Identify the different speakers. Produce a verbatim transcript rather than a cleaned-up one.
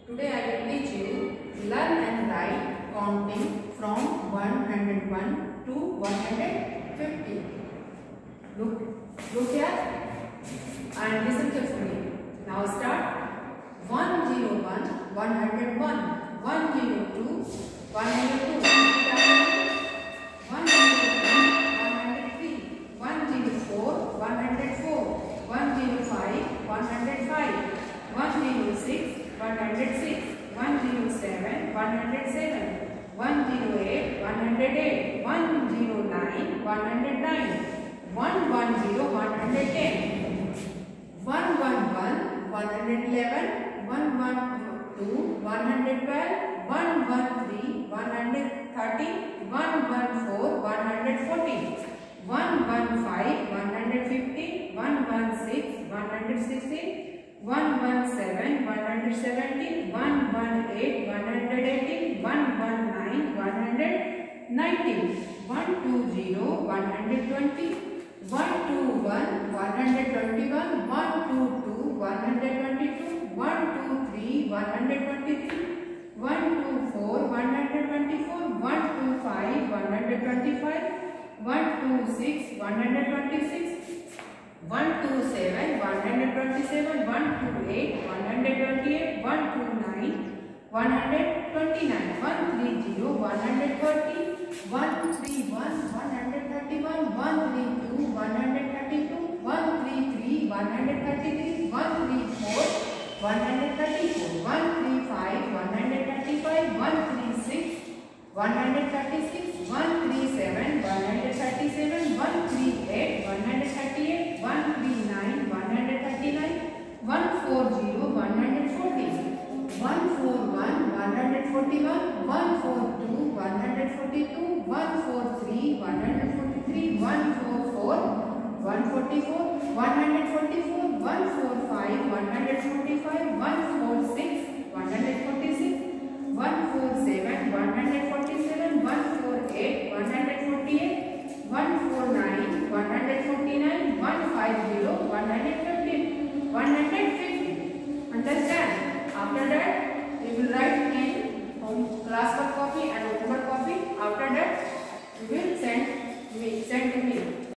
Speaker 1: Today I will teach you learn and write counting from one hundred one to one hundred fifty. Look, look here and listen carefully. Now start. one zero one, one hundred one, one zero two, one hundred two, one zero three, one hundred three, one zero four, one hundred four, one zero five, one hundred five, one zero six, one hundred six, one zero seven, one hundred seven, one zero eight, one hundred eight, one zero nine, one hundred nine, one ten, one hundred ten, one eleven, one hundred eleven, one twelve, one hundred twelve, one thirteen, one hundred thirteen, one fourteen, one hundred fourteen, one fifteen, one hundred fifteen, one sixteen, one hundred sixteen, one seventeen, one hundred seventeen, one eighteen, one hundred eighteen, one nineteen, one hundred nineteen, one twenty, one hundred twenty, one twenty-one, one hundred twenty-one, one twenty-two, one hundred twenty-two, one twenty-three, one hundred twenty-three, one twenty-four, one hundred twenty-four, one twenty-five, one hundred twenty-five, one twenty-six, one hundred twenty-six, one twenty-seven, one hundred twenty-seven, one twenty-eight, one hundred twenty-eight, one twenty-nine, one hundred twenty-nine, one thirty, one hundred thirty, one thirty-one, one hundred thirty-one, one thirty-two, one hundred thirty-two, one thirty-three, one hundred thirty-three, one thirty-four, one hundred thirty-four, one thirty-five, one hundred thirty-five, one thirty-six, one hundred thirty-six, one thirty-seven, one hundred thirty-seven, one thirty-eight, one hundred thirty-eight, one thirty-nine, one hundred thirty-nine, one forty, one hundred forty, one forty-one, one hundred forty-one, one forty-two, one hundred forty-two, one forty-three, one hundred forty-three, one forty-four, one forty-four, one hundred forty-four, one forty-five, one hundred forty-five, one forty-six, one hundred forty-six, one forty-seven, one hundred forty-seven, one forty-eight, one hundred forty-eight, one forty-nine, one hundred forty-nine, one fifty, one hundred fifty, one hundred fifty. Understand? After that, we will write in home class work copy and homework copy. After that, we will send, we send to me.